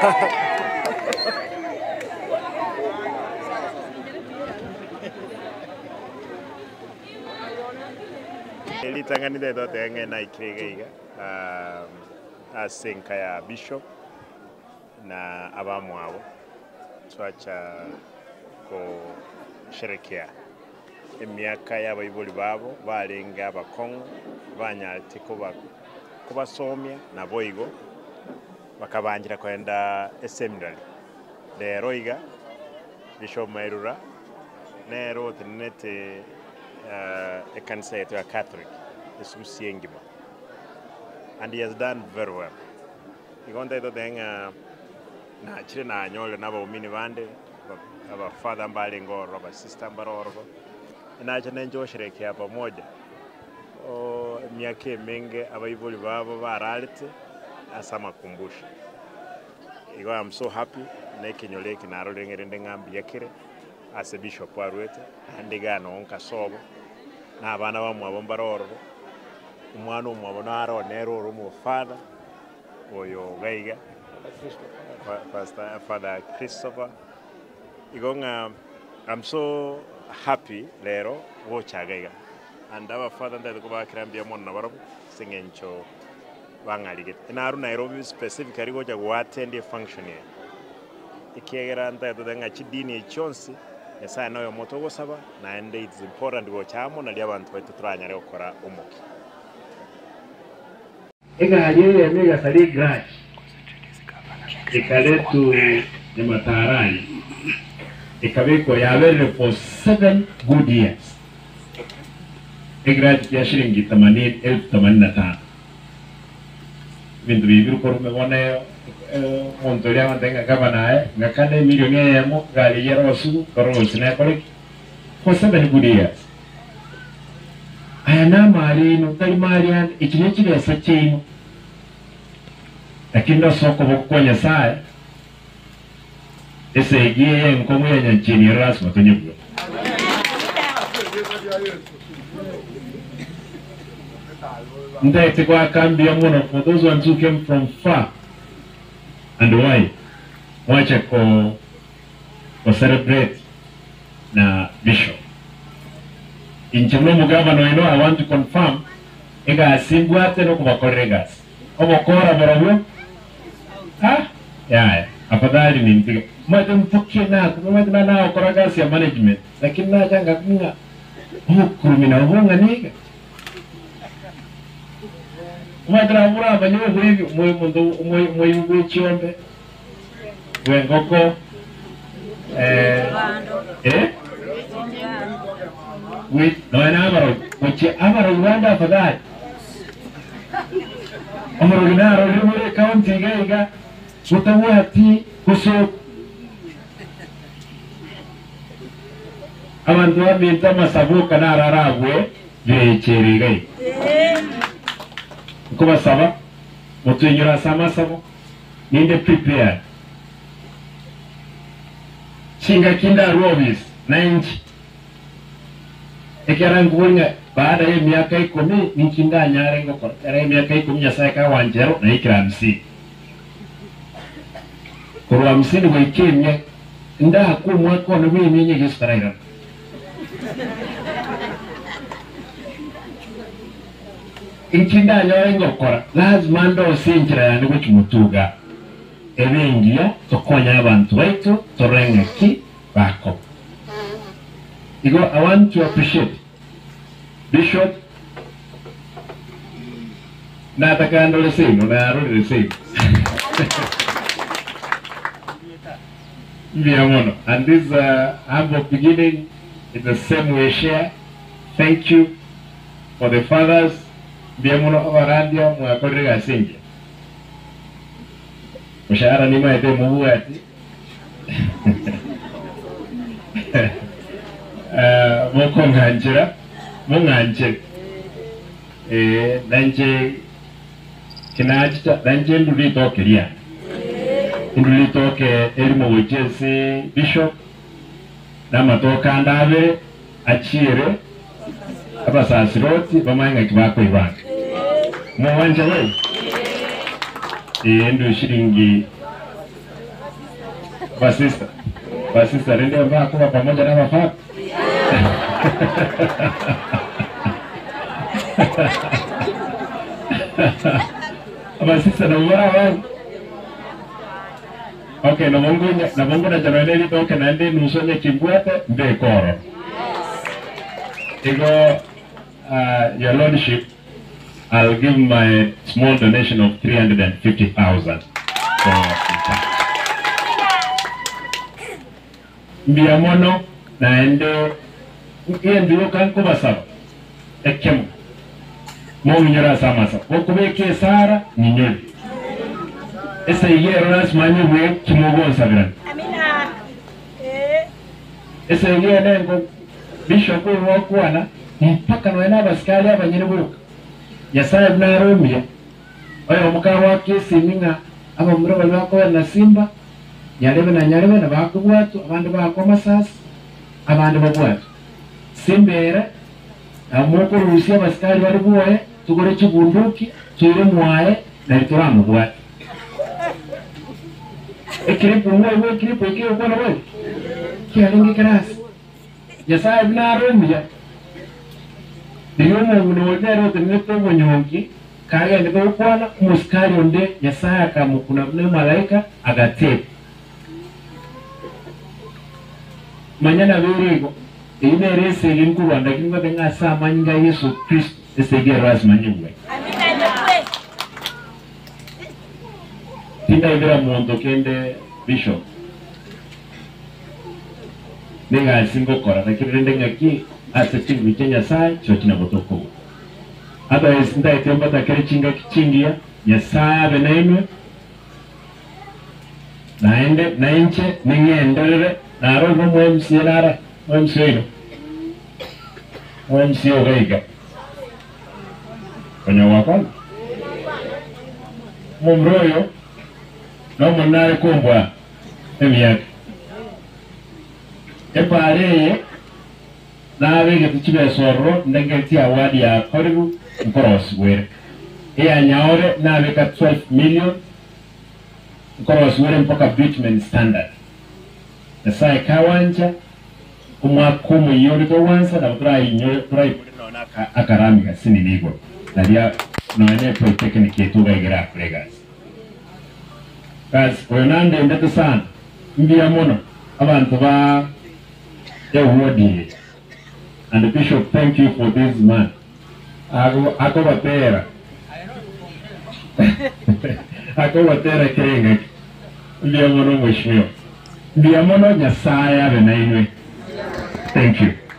Elitanganide dote enge na ikirega asenka ya bishop na abamwabo twacha ko sherekea emyaka y'abayibuli babo balenga abakongo banyate kubasomya na boigo bakabangira kwenda seminary lero iga Bishop Mairura nero tenete ekanisa yetu ya Catholic esusiengima, and he has done very well. Igonda ito denga na chile na nyole na baumini bande aba father mbali ngoro aba sister mbarorgo na cha nenjo sherekea pamoja o miaka mingi abayibuli babo baralite asama kumbusha. I'm so happy na kinyoleki na rolengere ngambi yakire as a bishop warwete andiga no nkasobo na abana bamwe bombaroro umwana umwabona aro nero rumo father oyo gaiga Father Christopher igonga. I'm so happy lero wocha gaiga and our father ndade kuba kirambia monna barobo singencho wangalige na aru Nairobi specifically goja go attend a function here ikegera ndade denga chidini chonsi esa nayo moto gosaba na and it's important go chamo na abantu baitu turanya rero kora umuki ega haliye mega sali garage ikaletu ni matarani ikabeko yabere for 7 good years garage ya shilingi 80,085 bintu bibiru korume wane montolia mantenga gavana ngakane milioni ya mo gali ya rosu korosi na kole for 7 good years ayana mali no tali mali an ikinechi ya sachino lakini soko bokonya saa ese gie nkomo ya nchini rasma tonyebulo ndete kwa kambi ya mono for those ones who came from far and why wacha ko celebrate na bishop inchimlo mugabano ino. I want to confirm ega asimbwate no kubakoregas obokora borobo ya afadhali ni mpiga mmoja mpokie na kumwenda nao koragasi ya management lakini na janga kunga kurumi na ubonga niga mwadra mura banyo hivi mwe chiombe wengoko no na amaro mochi amaro Rwanda afadhali amaro ginaro limure county gaiga utawati kuso abantu babinta masabuka na raragwe yecheregai kuba saba mutunyura sama sabo ninde prepare singa kinda robis 90 ekerangunya baada ya miaka 10 nikinda nyare ngoko era miaka 10 nyasa ka wanjero na ikira 50 kurwa 50 go ikemye nda hakumwa ko no mimi nyinyi gistarira inkinda nyare ngokora lazima ndo sinjira yani go kimutuga ebengia tokonya abantu baitu torenga ki bako. I want to appreciate Bishop Natakando the same, no, I already the same. And this humble beginning is the same way share. Thank you for the fathers. Biamono Avarandia, Muakorega Sinja. Mushara Nima ete Muati. Moko nganjira munganje danje kinacha danje ndulito kelia ndulito ke elimo wejese bishop na matoka ndabe achire abasasiroti bamanga kibako ibanga muwanje we ndu shiringi Basista ndio mbaya kuwa pamoja na mafaka. Basista na ubora wangu. Okay, na Mungu na janoneli toke na ndi nusonye kibwete mbe koro. Ego, your lordship, I'll give my small donation of 350,000 mbia mono na ende ndio kanko basaba ekemu mo nyora samasa okubeke sara ninyoli ese yero nasmanye we kimogo sabira amina ese yero ngo bishop wo kwana mpaka noena baskali abanyene buruka yasaye na romia oyo mukaro wa Kisii ninga aba muro bako na simba nyarebe na bakubwatu abandi bakoma sasa abandi babwatu simbere amoko rusia baskali bari buwe tugore kibunduki tuyire mwaye na lituramu bwatu ekiripo mwe ekiripo ikiro kona wewe kialingi krasi yasaye na romia ndiyo mu wotero teneto bonyonki kaya ndiko kwana muskari onde yasaye kamukuna ne malaika agatepa manyana birigo ine rese limku Rwanda kinga benga sa manyinga Yesu Kristo esege rasmanywe amina ndokwe tinda ibera mondo kende bishop nenga singo kora nakirende ngaki aseti wikenya sai chotina botoko hata esinda itemba takere chinga kichingia ya saa benainwe naende nainche ningendelere naro mo msienara msieno msio gaiga kwenye wakala mumroyo no munare kumbwa emiyaka epaleye nabege tukibe sorro ndengeti awadi ya koribu nkoros were ya nyaore nabeka 12 million nkoros were mpaka bitumen standard Nasai kawanja umwakumu yori to wansa na utrai nyori utrai naona akaramika sini nigo nadia noene polytechnic yetu gaigera kulegas kas oyonande ndeto sana mbia mono abantu ba ewodi and the bishop thank you for this man ako batera kirenga mbia mono mheshimiwa Biamono Nyasaya benainwe. Thank you.